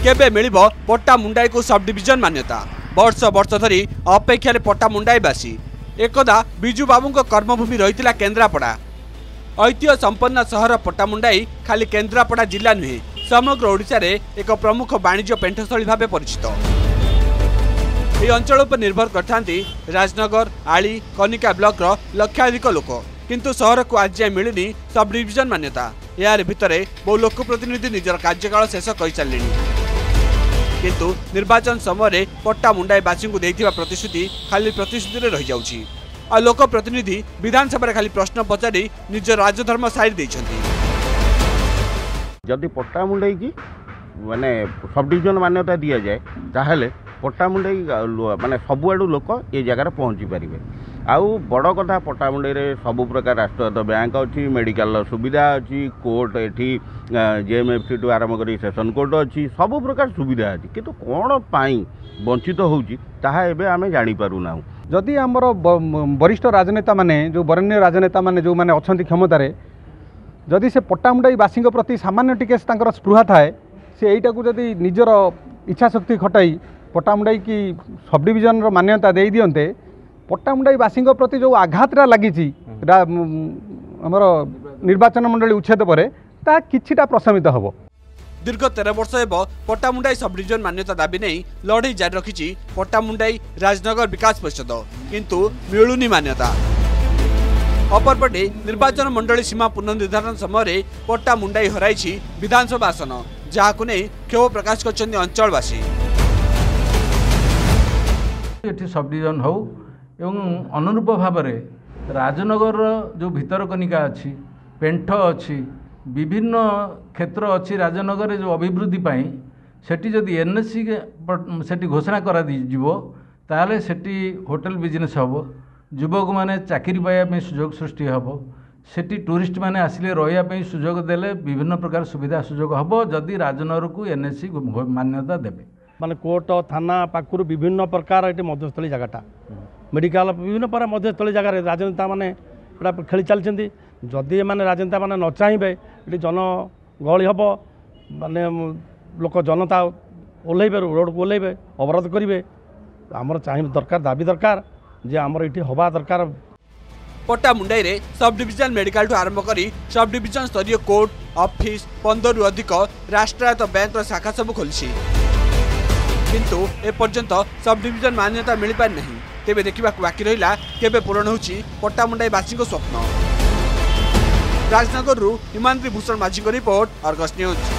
केबे मिलिबो पट्टामुंडाई को sub division मान्यता। वर्ष वर्ष धरी अपेक्षा पट्टामुंडाईवासी एकदा बिजू बाबू कर्मभूमि रही केन्द्रापड़ा। ऐतिह्य संपन्न सहर पट्टामुंडाई खाली केन्द्रापड़ा जिला नुहे समग्र ओडिशा रे एक प्रमुख वाणिज्य पेंठस्थली भाव परिचित। यह अंचल पर निर्भर करथांती राजनगर आली कनिका ब्लॉक रो लक्षाधिक लोक, किंतु सहर को आज जाए मिलनी सब डिविजन मान्यता। यार भितरे बहु लोक प्रतिनिधि निजर कार्यकाल शेष कर सारे, किंतु निर्वाचन समय पट्टामुंडाईवासी को देथिबा प्रतिश्रुति खाली प्रतिश्रुति रही जाउछि। आ लोक प्रतिनिधि विधानसभा खाली प्रश्न पचारि निज राजधर्म साइड देइछन्ति। जदि पट्टामुंडाई की माने सब डिविजन मान्यता दि जाए ताहले पट्टामुंडाई माने सबुआडू लोक ये जगार पहुँची पारे। आउ बड़ कथा पट्टामुंडाई रे सबु प्रकार राष्ट्रीय बैंक अच्छी, मेडिकल सुविधा अच्छी, कोर्ट एठी जेएमएफसी टू आरंभ करी सेशन कोर्ट अच्छी, सबु प्रकार सुविधा अच्छी, किंतु कौन पाई वंचित होउची ताहा एबे आमे जानि पारु ना। जदि आमर वरिष्ठ राजनेता माने जो बरण्य राजनेता माने जो माने अछंती क्षमतारे जदि से पट्टामुंडाईवासी प्रति सामान्य टिके स्पृहा थाए से एटा को जदि निजर इच्छा शक्ति खटाई पट्टामुंडाई की सब डिविजन मान्यता दे दियंते, पट्टामुंडाईवासी प्रति जो आघातटा लगी आमर निर्वाचन मंडली उच्छेद पर ता किछिटा प्रशमित हम। दीर्घ 13 वर्ष एब पट्टामुंडाई सब डिविजन मान्यता दाबी नहीं लड़ई जारी रखिछि पट्टामुंडाई राजनगर विकास परिषद, किंतु मिलुनी मान्यता। अपरपटे निर्वाचन मंडली सीमा पुनर्निर्धारण समय पट्टामुंडाई हराई विधानसभा आसन, जहां नहीं क्षोभ प्रकाश कर अंचलवासी। ये सब डिविजन हो एवं अनुरूप भाव में राजनगर जो भितरकनिका अच्छी पेंठ अच्छी विभिन्न क्षेत्र अच्छी राजनगर जो अभिवृद्धि पाई सेठी जदि एनएससी सेठी घोषणा करा दिजिवो ताले सेठी होटल बिजनेस हम, युवक माने चाकरी पाइबा सुजोग सृष्टि हम, सेठी टूरिस्ट माने आसिले रहिबा सुजोग देले विभिन्न प्रकार सुविधा सुजोग हम जदि राजनगर को एनएससी मान्यता देबे। माने कोर्ट थाना पाखुर विभिन्न प्रकार ये मध्यस्थली जगटा मेडिकल विभिन्न प्रकार मध्यस्थली जगार राजनेता मैंने खेली चलती। जदि मैंने राजनेता मैंने न चाहिए ये जन गहली हम माने लोक जनता ओह्लैबे रोड को ओह्लैबे अवरोध करेंगे। आमर चाहिए दरकार दाबी दरकार जे आमर ये हवा दरकार। पट्टामुंडाई रे सब डिविजन मेडिकल ठू आरंभ करी सब डिविजन स्तरीय कोर्ट ऑफिस 15 रु अधिक राष्ट्रायत्त बैंक शाखा सब खोली, किंतु एपर्यंत सब डिविजन मान्यता मिल पारि नहीं। तेबे देखा बाकी रहा केबे पूरण होची पट्टामुंडाईवासी स्वप्न। राजनगर हिमांद्री भूषण माझी रिपोर्ट, अर्गस न्यूज।